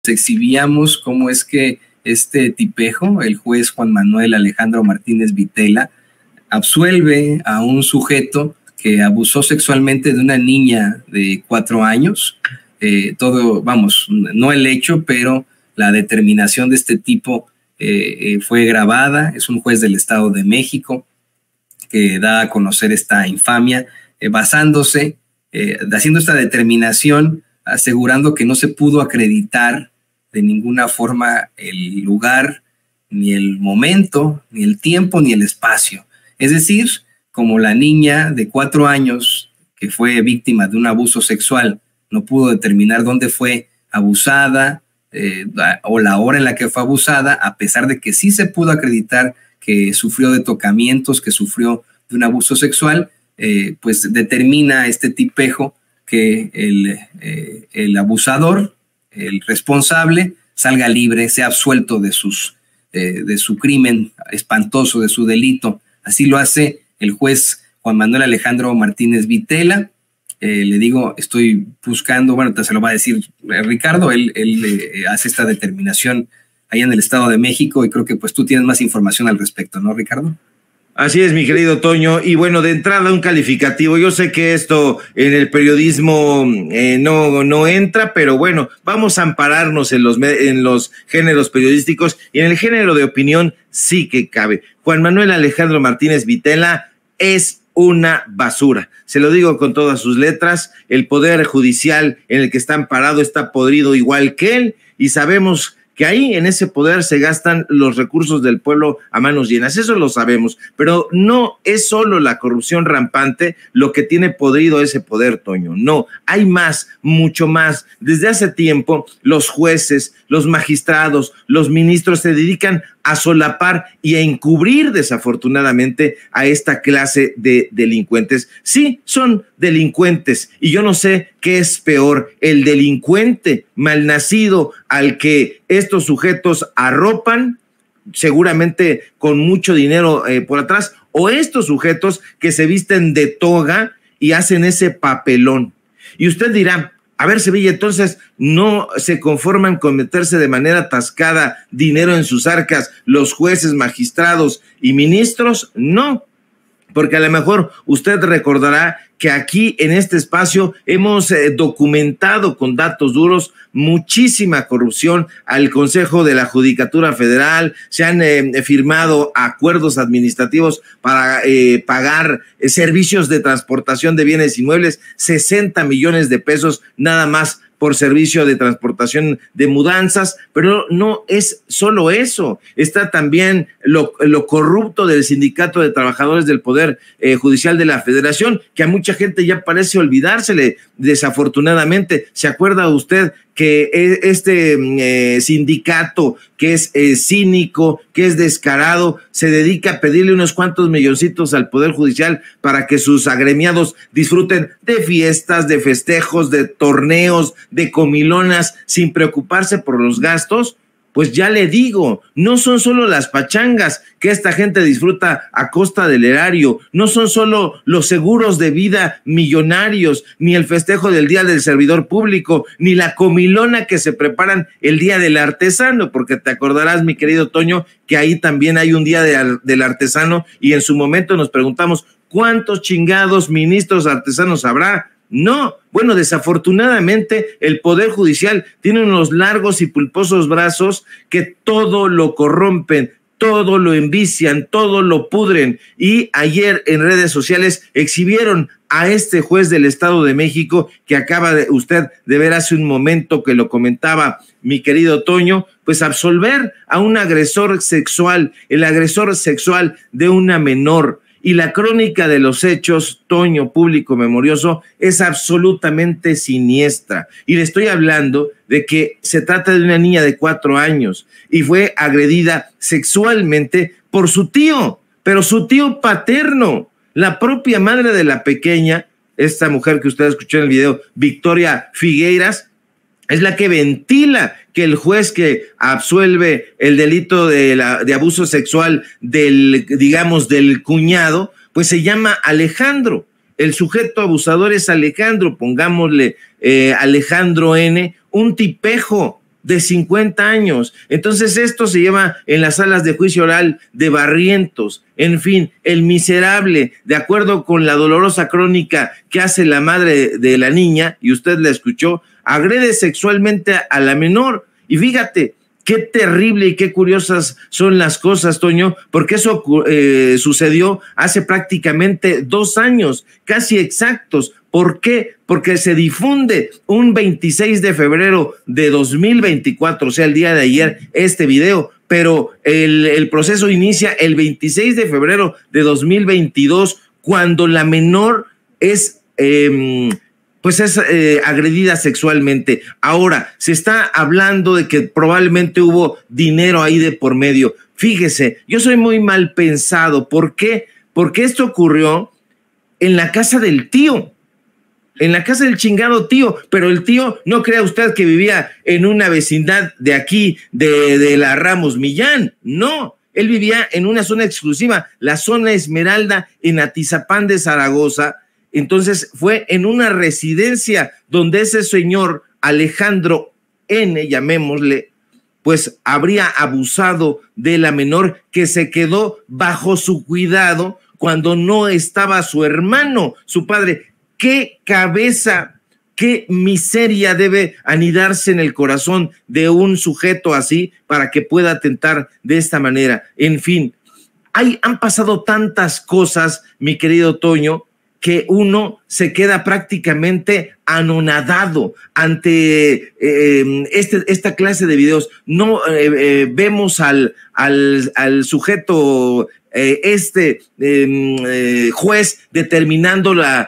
exhibíamos cómo es que este tipejo, el juez Juan Manuel Alejandro Martínez Vitela, absuelve a un sujeto que abusó sexualmente de una niña de 4 años. Todo, vamos, no el hecho, pero la determinación de este tipo fue grabada. Es un juez del Estado de México que da a conocer esta infamia, basándose, haciendo esta determinación, asegurando que no se pudo acreditar de ninguna forma el lugar, ni el momento, ni el tiempo, ni el espacio. Es decir, como la niña de 4 años que fue víctima de un abuso sexual no pudo determinar dónde fue abusada o la hora en la que fue abusada, a pesar de que sí se pudo acreditar que sufrió de tocamientos, que sufrió de un abuso sexual, pues determina este tipejo que el abusador, el responsable, salga libre, sea absuelto de su crimen espantoso, de su delito. Así lo hace el juez Juan Manuel Alejandro Martínez Vitela. Le digo, estoy buscando, bueno, te se lo va a decir Ricardo, él hace esta determinación allá en el Estado de México y creo que pues tú tienes más información al respecto, ¿no, Ricardo? Así es, mi querido Toño, y bueno, de entrada un calificativo. Yo sé que esto en el periodismo no entra, pero bueno, vamos a ampararnos en los géneros periodísticos y en el género de opinión sí que cabe. Juan Manuel Alejandro Martínez Vitela es una basura. Se lo digo con todas sus letras. El poder judicial en el que está amparado está podrido igual que él y sabemos que ahí en ese poder se gastan los recursos del pueblo a manos llenas, eso lo sabemos, pero no es solo la corrupción rampante lo que tiene podrido ese poder, Toño, no, hay más, mucho más. Desde hace tiempo los jueces, los magistrados, los ministros se dedican a solapar y a encubrir desafortunadamente a esta clase de delincuentes. Sí, son delincuentes y yo no sé qué es peor, el delincuente malnacido al que estos sujetos arropan, seguramente con mucho dinero por atrás, o estos sujetos que se visten de toga y hacen ese papelón. Y usted dirá, a ver, Sevilla, entonces no se conforman con meterse de manera atascada dinero en sus arcas los jueces, magistrados y ministros, no, porque a lo mejor usted recordará que aquí en este espacio hemos documentado con datos duros muchísima corrupción al Consejo de la Judicatura Federal, se han firmado acuerdos administrativos para pagar servicios de transportación de bienes inmuebles, 60 millones de pesos nada más por servicio de transportación de mudanzas, pero no es solo eso, está también lo corrupto del Sindicato de Trabajadores del Poder Judicial de la Federación, que a mucha gente ya parece olvidársele, desafortunadamente. ¿Se acuerda usted que este sindicato que es cínico, que es descarado, se dedica a pedirle unos cuantos milloncitos al Poder Judicial para que sus agremiados disfruten de fiestas, de festejos, de torneos, de comilonas, sin preocuparse por los gastos? Pues ya le digo, no son solo las pachangas que esta gente disfruta a costa del erario, no son solo los seguros de vida millonarios, ni el festejo del Día del Servidor Público, ni la comilona que se preparan el Día del Artesano, porque te acordarás, mi querido Toño, que ahí también hay un Día del Artesano y en su momento nos preguntamos, ¿cuántos chingados ministros artesanos habrá? No, bueno, desafortunadamente el Poder Judicial tiene unos largos y pulposos brazos que todo lo corrompen, todo lo envician, todo lo pudren. Y ayer en redes sociales exhibieron a este juez del Estado de México que acaba de usted de ver hace un momento que lo comentaba mi querido Toño, pues absolver a un agresor sexual, el agresor sexual de una menor. Y la crónica de los hechos, Toño, público memorioso, es absolutamente siniestra. Y le estoy hablando de que se trata de una niña de 4 años y fue agredida sexualmente por su tío, pero su tío paterno, la propia madre de la pequeña, esta mujer que usted escuchó en el video, Victoria Figueiras, es la que ventila que el juez que absuelve el delito de abuso sexual del cuñado, pues se llama Alejandro. El sujeto abusador es Alejandro, pongámosle Alejandro N., un tipejo de 50 años. Entonces esto se lleva en las salas de juicio oral de Barrientos. En fin, el miserable, de acuerdo con la dolorosa crónica que hace la madre de la niña, y usted la escuchó, agrede sexualmente a la menor. Y fíjate, qué terrible y qué curiosas son las cosas, Toño, porque eso sucedió hace prácticamente 2 años, casi exactos. ¿Por qué? Porque se difunde un 26 de febrero de 2024, o sea, el día de ayer, este video, pero el proceso inicia el 26 de febrero de 2022, cuando la menor es agredida sexualmente. Ahora, se está hablando de que probablemente hubo dinero ahí de por medio. Fíjese, yo soy muy mal pensado. ¿Por qué? Porque esto ocurrió en la casa del tío, en la casa del chingado tío, pero el tío, no crea usted que vivía en una vecindad de aquí, de la Ramos Millán, no. Él vivía en una zona exclusiva, la zona Esmeralda, en Atizapán de Zaragoza. Entonces fue en una residencia donde ese señor Alejandro N., llamémosle, pues habría abusado de la menor, que se quedó bajo su cuidado cuando no estaba su hermano, su padre. ¡Qué cabeza, qué miseria debe anidarse en el corazón de un sujeto así para que pueda atentar de esta manera! En fin, han pasado tantas cosas, mi querido Toño, que uno se queda prácticamente anonadado ante esta clase de videos. No vemos al sujeto, juez determinando la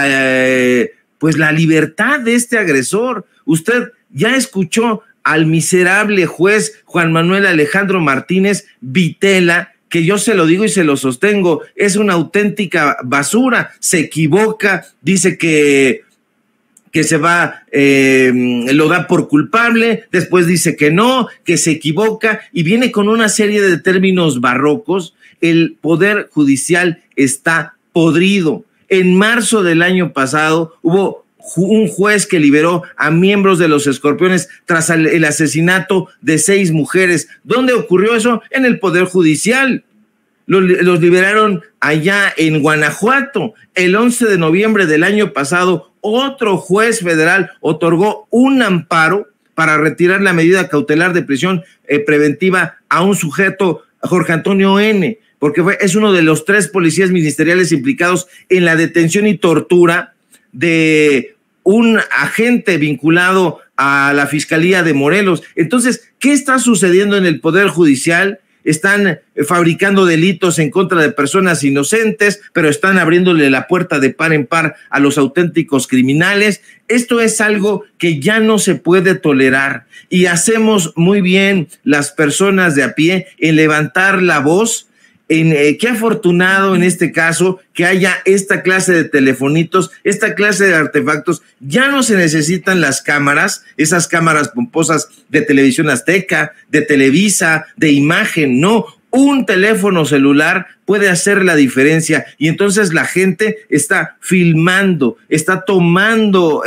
libertad de este agresor. Usted ya escuchó al miserable juez Juan Manuel Alejandro Martínez Vitela, que yo se lo digo y se lo sostengo, es una auténtica basura. Se equivoca, dice que se va, lo da por culpable, después dice que no, que se equivoca, y viene con una serie de términos barrocos. El Poder Judicial está podrido. En marzo del año pasado hubo un juez que liberó a miembros de los Escorpiones tras el asesinato de 6 mujeres. ¿Dónde ocurrió eso? En el Poder Judicial. Los liberaron allá en Guanajuato. El 11 de noviembre del año pasado, otro juez federal otorgó un amparo para retirar la medida cautelar de prisión preventiva a un sujeto, Jorge Antonio N., porque es uno de los 3 policías ministeriales implicados en la detención y tortura de un agente vinculado a la Fiscalía de Morelos. Entonces, ¿qué está sucediendo en el Poder Judicial? Están fabricando delitos en contra de personas inocentes, pero están abriéndole la puerta de par en par a los auténticos criminales. Esto es algo que ya no se puede tolerar, y hacemos muy bien las personas de a pie en levantar la voz. Qué afortunado en este caso que haya esta clase de telefonitos, esta clase de artefactos. Ya no se necesitan las cámaras, esas cámaras pomposas de Televisión Azteca, de Televisa, de Imagen, no. Un teléfono celular puede hacer la diferencia, y entonces la gente está filmando, está tomando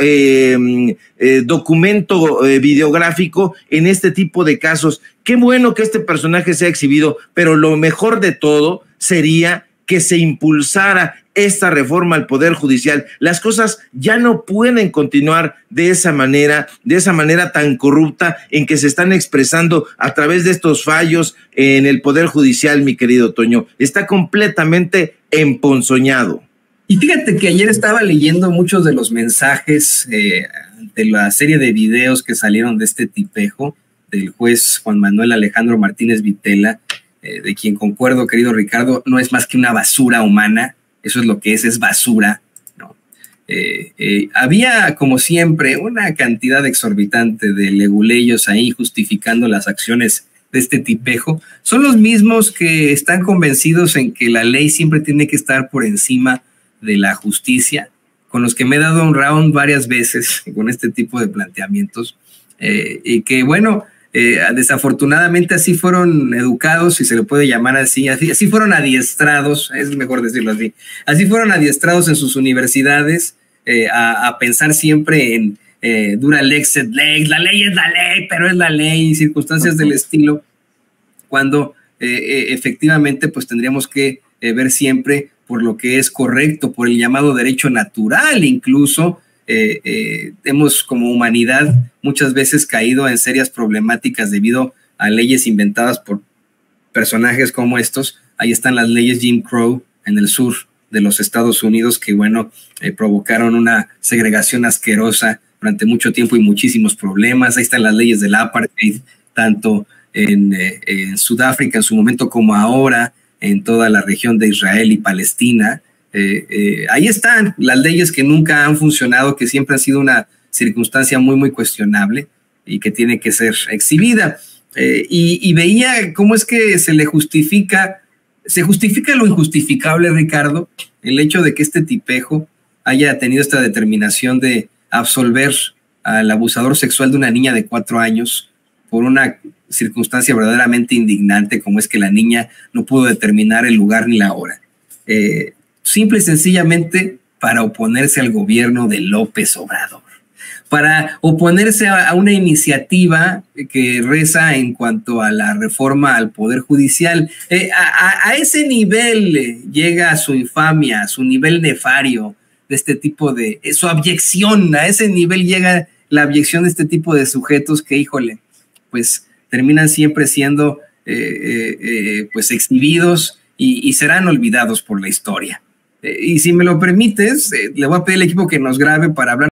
documento videográfico en este tipo de casos. Qué bueno que este personaje sea exhibido, pero lo mejor de todo sería que se impulsara esta reforma al Poder Judicial. Las cosas ya no pueden continuar de esa manera tan corrupta en que se están expresando a través de estos fallos en el Poder Judicial, mi querido Toño. Está completamente emponzoñado. Y fíjate que ayer estaba leyendo muchos de los mensajes de la serie de videos que salieron de este tipejo del juez Juan Manuel Alejandro Martínez Vitela, de quien concuerdo, querido Ricardo, no es más que una basura humana. Eso es lo que es basura, ¿no? Había, como siempre, una cantidad exorbitante de leguleyos ahí justificando las acciones de este tipejo. Son los mismos que están convencidos en que la ley siempre tiene que estar por encima de la justicia, con los que me he dado un round varias veces con este tipo de planteamientos, y que, bueno, desafortunadamente así fueron educados, si se le puede llamar así fueron adiestrados, es mejor decirlo así fueron adiestrados en sus universidades a pensar siempre dura lex sed lex, la ley es la ley, pero es la ley, y circunstancias del estilo, cuando efectivamente pues tendríamos que ver siempre por lo que es correcto, por el llamado derecho natural. Incluso hemos como humanidad muchas veces caído en serias problemáticas debido a leyes inventadas por personajes como estos. Ahí están las leyes Jim Crow en el sur de los Estados Unidos, que bueno, provocaron una segregación asquerosa durante mucho tiempo y muchísimos problemas. Ahí están las leyes del apartheid, tanto en Sudáfrica en su momento como ahora en toda la región de Israel y Palestina. Ahí están las leyes que nunca han funcionado, que siempre han sido una circunstancia muy, muy cuestionable y que tiene que ser exhibida. Y veía cómo es que se justifica lo injustificable, Ricardo, el hecho de que este tipejo haya tenido esta determinación de absolver al abusador sexual de una niña de 4 años por una circunstancia verdaderamente indignante, como es que la niña no pudo determinar el lugar ni la hora. Simple y sencillamente para oponerse al gobierno de López Obrador, para oponerse a una iniciativa que reza en cuanto a la reforma al Poder Judicial. A ese nivel llega su infamia, su nivel nefario de este tipo de, su abyección, a ese nivel llega la abyección de este tipo de sujetos que, híjole, pues terminan siempre siendo pues exhibidos y serán olvidados por la historia. Y si me lo permites, le voy a pedir al equipo que nos grabe para hablar